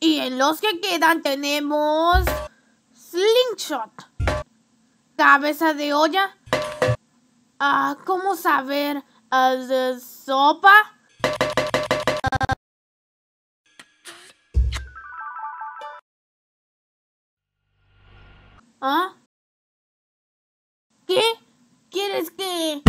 Y en los que quedan tenemos Slingshot, cabeza de olla. ¿Cómo saber? ¿Sopa? ¿Ah? ¿Qué? ¿Quieres que...?